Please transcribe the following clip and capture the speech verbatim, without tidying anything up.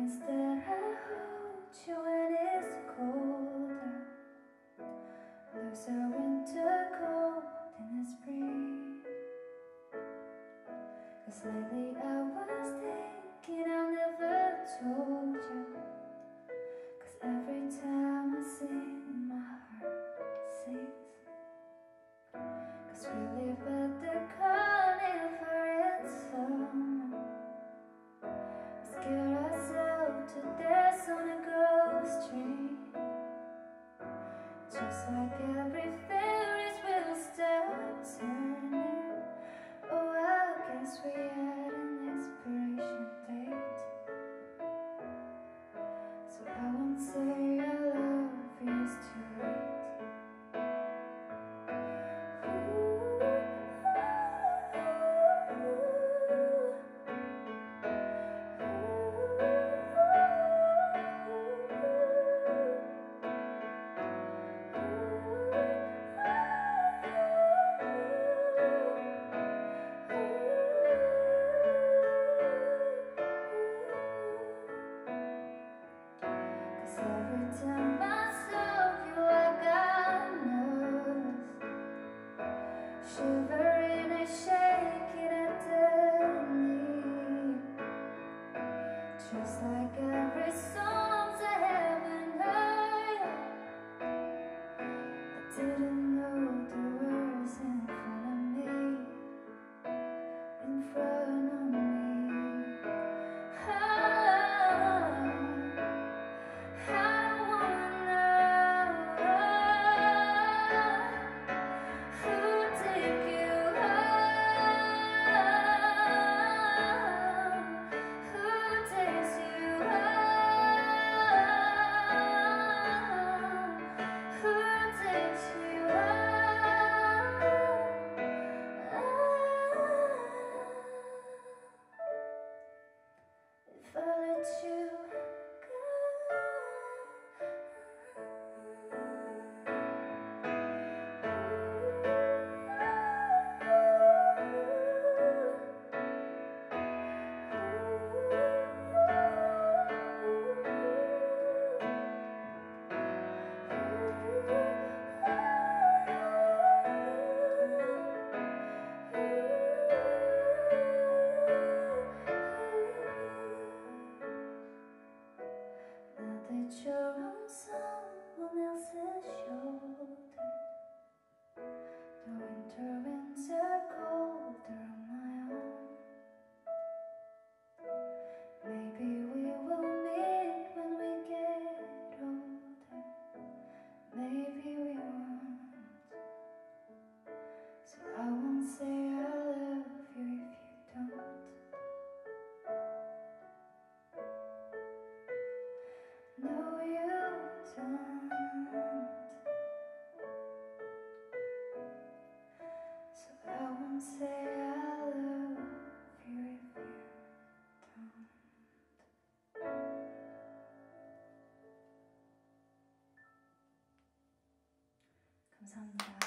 Instead I hold you when it's colder, lose our winter cold in the spring. 'Cause lately I was thinking I never told you, 'cause every time I sing my heart sings. 'Cause we live at the carnival in summer, we scare ourselves to dance on a ghost train. Just like every Ferris wheel stops turning. Oh, I guess we had an expiration date. So I won't say I love you, it's too late. Every time I saw you, I got nervous, shivering and shaking at the knee. Just like every song I haven't heard, I didn't know the words in front of me, in front of me. If I let you go, that you're on someone else's shoulder, the winter winds are colder on my own. Maybe we will meet when we get older, maybe we won't. So I won't say I love you if you don't. No, you don't. So I won't say I love you if you don't. 감사합니다.